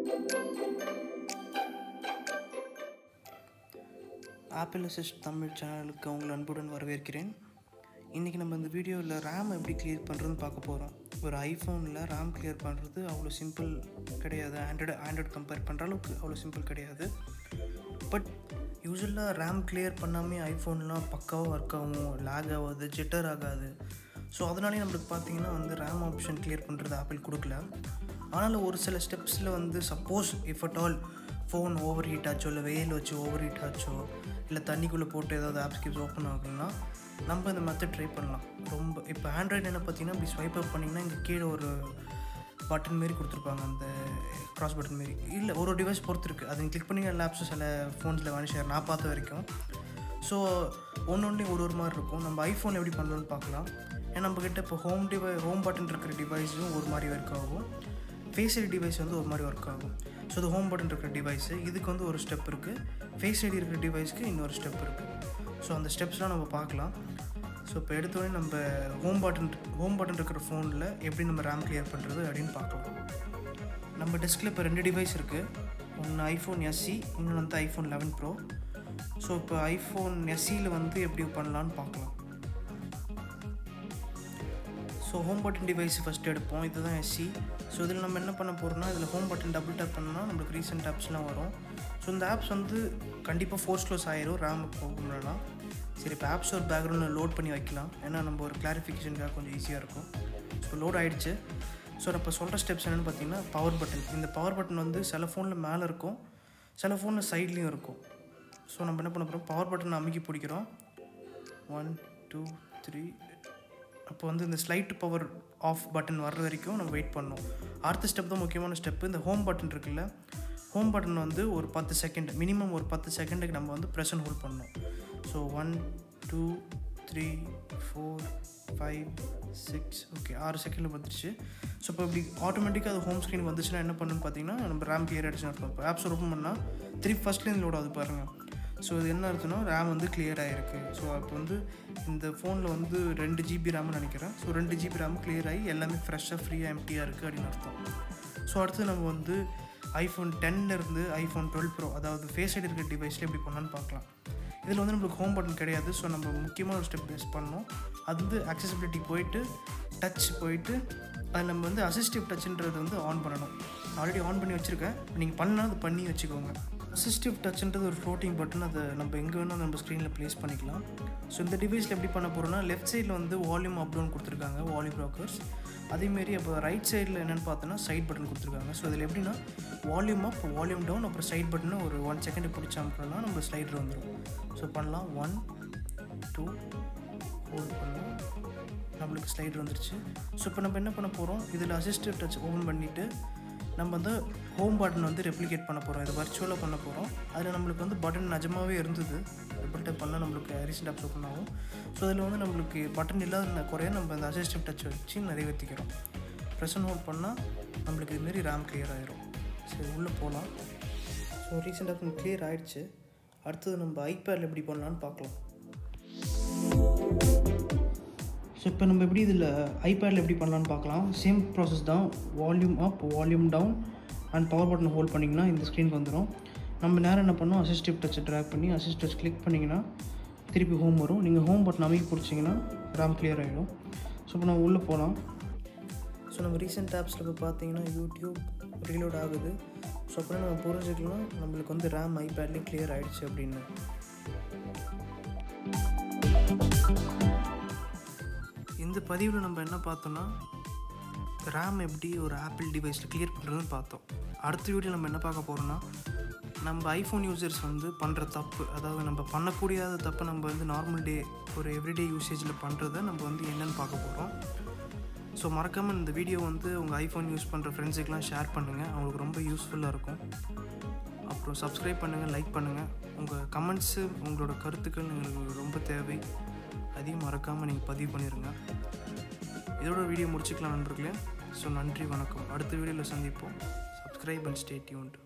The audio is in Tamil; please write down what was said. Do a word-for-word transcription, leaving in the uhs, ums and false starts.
ஆப்பிள் அசிஸ்ட் தமிழ் சேனலுக்கு உங்களை அன்புடன் வரவேற்கிறேன். இன்றைக்கி நம்ம இந்த வீடியோவில் ரேம் எப்படி கிளியர் பண்ணுறதுன்னு பார்க்க போகிறோம். ஒரு ஐஃபோனில் ரேம் கிளியர் பண்ணுறது அவ்வளோ சிம்பிள் கிடையாது. ஆண்ட்ராய்டு ஆண்ட்ராய்டு கம்பேர் பண்ணுற அளவுக்கு அவ்வளோ சிம்பிள் கிடையாது. பட் யூஸ்வலாக ரேம் கிளியர் பண்ணாமல் ஐஃபோன்லாம் பக்காவாக ஒர்க் ஆகும், லேக் ஆகாது, ஜிட்டர் ஆகாது. ஸோ அதனாலே நம்மளுக்கு பார்த்திங்கன்னா வந்து ரேம் ஆப்ஷன் கிளியர் பண்ணுறது ஆப்பிள் கொடுக்கல. ஆனால் ஒரு சில ஸ்டெப்ஸில் வந்து suppose if at all phone overheat ஆச்சோ, இல்லை வெயில் வச்சு ஓவர் ஹீட் ஆச்சோ, இல்லை தண்ணிக்குள்ளே போட்டு ஏதாவது ஆப்ஸ் கிப்ஸ் ஓப்பன் ஆகுதுன்னா நம்ம இந்த மெத்தட் ட்ரை பண்ணலாம். ரொம்ப இப்போ ஆண்ட்ராய்டு என்ன பார்த்தீங்கன்னா இப்படி ஸ்வைப் அப் பண்ணிங்கன்னா இங்கே கீழே ஒரு பட்டன் மாரி கொடுத்துருப்பாங்க, அந்த க்ராஸ் பட்டன் மாரி. இல்லை ஒரு ஒரு டிவைஸ் பொறுத்து இருக்குது, அது கிளிக் பண்ணி எல்லா ஆப்ஸும் சில ஃபோன்ஸில் வேனிஷ் நான் பார்த்த வரைக்கும். ஸோ ஒன்று ஒன்றே ஒரு ஒரு மாதிரி இருக்கும். நம்ம ஐஃபோன் எப்படி பண்ணுறோன்னு பார்க்கலாம். ஏன்னா நம்மக்கிட்ட இப்போ ஹோம் டிவை ஹோம் பட்டன் இருக்கிற டிவைஸும் ஒரு மாதிரி ஒர்க் ஆகும், ஃபேஸ் ஐடி டிவைஸ் வந்து ஒரு மாதிரி ஒர்க் ஆகும். ஸோ இது ஹோம் பட்டன் இருக்கிற டிவைஸு, இதுக்கு வந்து ஒரு ஸ்டெப் இருக்குது. ஃபேஸ் ஐடி இருக்கிற டிவைஸ்க்கு இன்னொரு ஸ்டெப் இருக்குது. ஸோ அந்த ஸ்டெப்ஸ்லாம் நம்ம பார்க்கலாம். ஸோ இப்போ எடுத்தோடனே நம்ம ஹோம் பட்டன் ஹோம் பட்டன் இருக்கிற ஃபோனில் எப்படி நம்ம ரேம் கிளியர் பண்ணுறது அப்படின்னு பார்க்கலாம். நம்ம டெஸ்கில் இப்போ ரெண்டு டிவைஸ் இருக்குது. ஒன்று ஐஃபோன் எஸ்சி, இன்னொன்று வந்து ஐஃபோன் லெவன் ப்ரோ. ஸோ இப்போ ஐஃபோன் எஸ்சியில் வந்து எப்படி பண்ணலான்னு பார்க்கலாம். So home button device first எடுப்போம். இதுதான் எஸ்சி. ஸோ இதில் நம்ம என்ன பண்ண போகிறோம்னா, இதில் ஹோம் பட்டன் டபுள் டேப் பண்ணால் நம்மளுக்கு ரீசெண்ட் ஆப்ஸ்லாம் வரும். ஸோ இந்த ஆப்ஸ் வந்து கண்டிப்பாக ஃபோர்ஸ் க்ளோஸ் ஆயிரும் ரேம் போகணும்னா. சரி, இப்போ ஆப்ஸ் ஒரு பேக்ரவுண்டில் லோட் பண்ணி வைக்கலாம், ஏன்னா நம்ம ஒரு கிளாரிஃபிகேஷனுக்காக கொஞ்சம் ஈஸியாக இருக்கும். ஸோ லோட் ஆகிடுச்சு. ஸோ நான் இப்போ சொல்கிற ஸ்டெப்ஸ் என்னென்னு பார்த்தீங்கன்னா, பவர் பட்டன். இந்த பவர் பட்டன் வந்து சில ஃபோனில் மேலே இருக்கும், சில ஃபோனில் சைட்லேயும் இருக்கும். ஸோ நம்ம என்ன பண்ண போகிறோம், பவர் பட்டன் அமைக்கி பிடிக்கிறோம். One two three. அப்போ வந்து இந்த ஸ்லைட் பவர் ஆஃப் பட்டன் வர்ற வரைக்கும் நம்ம வெயிட் பண்ணோம். அடுத்த ஸ்டெப் தான் முக்கியமான ஸ்டெப்பு. இந்த ஹோம் பட்டன் இருக்குல்ல, ஹோம் பட்டன் வந்து ஒரு பத்து செகண்ட் மினிமம் ஒரு பத்து செகண்டுக்கு நம்ம வந்து ப்ரெஸ் அண்ட் ஹோல்ட் பண்ணோம். So one two three four five six okay ஆறு செகண்டில் வந்துடுச்சு. ஸோ இப்போ இப்படி ஆட்டோமேட்டிக்காக அது ஹோம் ஸ்க்ரீன் வந்துச்சுன்னா என்ன பண்ணுன்னு பார்த்தீங்கன்னா, நம்ம ரேம் கிளியர் ஆகிடுச்சுன்னு அர்த்தம். இப்போ ஆப்ஸ் ஓப்பன் பண்ணால் திருப்பி ஃபஸ்ட்லேருந்து லோட் ஆகுது பாருங்கள். ஸோ இது என்ன அர்த்தம்னா ரேம் வந்து கிளியர் ஆகிருக்கு. ஸோ அப்போ வந்து இந்த ஃபோனில் வந்து ரெண்டு ஜிபி ரேம்னு நினைக்கிறேன். ஸோ ரெண்டு ஜிபி ரேம் கிளியர் ஆகி எல்லாமே ஃப்ரெஷ்ஷாக ஃப்ரீயாக எம்டியாக இருக்குது அப்படின்னு அர்த்தம். ஸோ அடுத்து நம்ம வந்து ஐஃபோன் டென்லேருந்து ஐஃபோன் டுவெல் ப்ரோ, அதாவது ஃபேஸ் ஐடி இருக்கிற டிவைஸில் எப்படி பண்ணலான்னு பார்க்கலாம். இதில் வந்து நம்மளுக்கு ஹோம் பட்டன் கிடையாது. ஸோ நம்ம முக்கியமான ஒரு ஸ்டெப் பேஸ் பண்ணோம். அது வந்து அக்சசிபிலிட்டி போயிட்டு டச் போயிட்டு அதில் நம்ம வந்து அசிஸ்டிவ் டச்சுன்றது வந்து ஆன் பண்ணணும். ஆல்ரெடி ஆன் பண்ணி வச்சுருக்கேன், நீங்கள் பண்ணால் அது பண்ணி வச்சுக்கோங்க. அசிஸ்டிவ் டச்சுன்றது ஒரு ஃப்ளோட்டிங் பட்டன், அதை நம்ம எங்கே வேணால் நம்ம ஸ்க்ரீனில் ப்ளேஸ் பண்ணிக்கலாம். ஸோ இந்த டிவைஸில் எப்படி பண்ண போகிறோம்னா, லெஃப்ட் சைடில் வந்து வால்யூம் அப் டவுன் கொடுத்துருக்காங்க, வால்யூம் ப்ராக்கர்ஸ். அதேமாரி அப்போ ரைட் சைடில் என்னென்னு பார்த்தோன்னா சைட் பட்டன் கொடுத்துருக்காங்க. ஸோ இதில் எப்படின்னா வால்யூம் அப், வால்யூம் டவுன், அப்புறம் சைட் பட்டனை ஒரு ஒன் செகண்ட் பிடிச்சா அப்படின்னா நம்ம ஸ்லைடர் வந்துடும். ஸோ பண்ணலாம். ஒன் டூ ஹோல்ட் பண்ணலாம், நம்மளுக்கு ஸ்லைடர் வந்துருச்சு. ஸோ இப்போ நம்ம என்ன பண்ண போகிறோம், இதில் அசிஸ்டிவ் டச் ஓப்பன் பண்ணிவிட்டு நம்ம வந்து ஹோம் பட்டன் வந்து ரெப்ளிகேட் பண்ண போகிறோம். இது வர்ச்சுவலாக பண்ண போகிறோம். அதில் நம்மளுக்கு வந்து பட்டன் நிஜமாகவே இருந்தது. டபுள் டேப் பண்ணால் நம்மளுக்கு ரீசெண்ட் ஆப்ஸ் ஓப்பன் ஆகும். ஸோ அதில் வந்து நம்மளுக்கு பட்டன் இல்லாத குறைய நம்ம அந்த அசிஸ்டிவ் டச் வச்சு நிறைவேற்றிக்கிறோம். ப்ரெஸ் அண்ட் ஹோல்ட் பண்ணால் நம்மளுக்கு இதுமாரி ரேம் கிளியர் ஆகிரும். சரி, உள்ளே போகலாம். ஸோ ரீசெண்ட் ஆப்ஸ் கிளியர் ஆகிடுச்சு. அடுத்தது நம்ம ஐபேடில் எப்படி பண்ணலான்னு பார்க்கலாம். ஸோ இப்போ நம்ம எப்படி இதில் ஐபேடில் எப்படி பண்ணலான்னு பார்க்கலாம். சேம் ப்ராசஸ் தான். Volume up, volume down and power button hold பண்ணிங்கன்னா இந்த ஸ்க்ரீனுக்கு வந்துடும். நம்ம நேரம் என்ன பண்ணோம், அசிஸ்டிவ் டச்சை ட்ராக் பண்ணி அசிஸ்ட் டச் கிளிக் பண்ணிங்கன்னா திருப்பி ஹோம் வரும். நீங்கள் ஹோம் பட்டன் அமைக்கி பிடிச்சிங்கன்னா ரேம் கிளியர் ஆகிடும். ஸோ இப்போ நம்ம உள்ளே போகலாம். ஸோ நம்ம ரீசெண்ட் ஆப்ஸில் இப்போ பார்த்தீங்கன்னா யூடியூப் ரீலோட் ஆகுது. ஸோ அப்புறம் நம்ம புரிஞ்சுக்கலாம் நம்மளுக்கு வந்து ரேம் ஐபேட்லேயே கிளியர் ஆகிடுச்சு அப்படின்னு. இந்த பதிவில் நம்ம என்ன பார்த்தோன்னா, ரேம் எப்படி ஒரு ஆப்பிள் டிவைஸில் கிளியர் பண்ணுறதுன்னு பார்த்தோம். அடுத்த வீடியோ நம்ம என்ன பார்க்க போகிறோன்னா, நம்ம ஐஃபோன் யூசர்ஸ் வந்து பண்ணுற தப்பு, அதாவது நம்ம பண்ணக்கூடியாத தப்பு நம்ம வந்து நார்மல் டே ஒரு எவ்ரிடே யூசேஜில் பண்ணுறதை நம்ம வந்து என்னென்னு பார்க்க போகிறோம். ஸோ மறக்காமல் இந்த வீடியோ வந்து உங்கள் ஐஃபோன் யூஸ் பண்ணுற ஃப்ரெண்ட்ஸுக்கெலாம் ஷேர் பண்ணுங்கள், அவங்களுக்கு ரொம்ப யூஸ்ஃபுல்லாக இருக்கும். அப்புறம் சப்ஸ்கிரைப் பண்ணுங்கள், லைக் பண்ணுங்கள். உங்கள் கமெண்ட்ஸு, உங்களோட கருத்துக்கள் எங்களுக்கு ரொம்ப தேவை. அதையும் மறக்காமல் நீங்கள் பதிவு பண்ணிடுங்க. இதோட வீடியோ முடிச்சுக்கலாம் நண்பர்களே. ஸோ நன்றி, வணக்கம். அடுத்த வீடியோவில் சந்திப்போம். Subscribe and stay tuned.